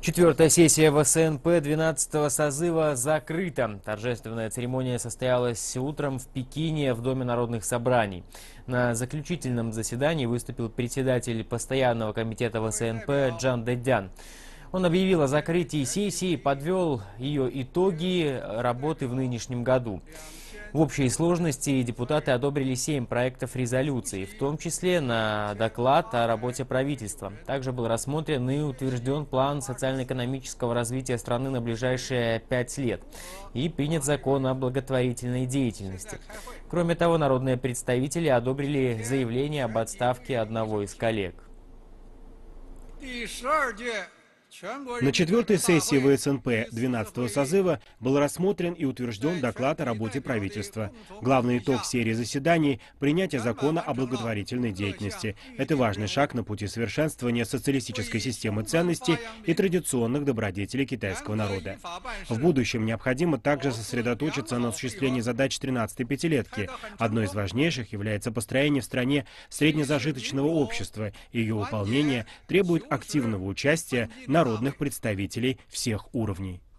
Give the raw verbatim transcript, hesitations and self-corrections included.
Четвертая сессия вэ эс эн пэ двенадцатого созыва закрыта. Торжественная церемония состоялась утром в Пекине в Доме народных собраний. На заключительном заседании выступил председатель постоянного комитета вэ эс эн пэ Чжан Дэцзян. Он объявил о закрытии сессии и подвел ее итоги работы в нынешнем году. В общей сложности депутаты одобрили семь проектов резолюций, в том числе на доклад о работе правительства. Также был рассмотрен и утвержден план социально-экономического развития страны на ближайшие пять лет и принят закон о благотворительной деятельности. Кроме того, народные представители одобрили заявление об отставке одного из коллег. На четвертой сессии вэ эс эн пэ двенадцатого созыва был рассмотрен и утвержден доклад о работе правительства. Главный итог серии заседаний – принятие закона о благотворительной деятельности. Это важный шаг на пути совершенствования социалистической системы ценностей и традиционных добродетелей китайского народа. В будущем необходимо также сосредоточиться на осуществлении задач тринадцатой пятилетки. Одной из важнейших является построение в стране среднезажиточного общества, и ее выполнение требует активного участия народных представителей всех уровней.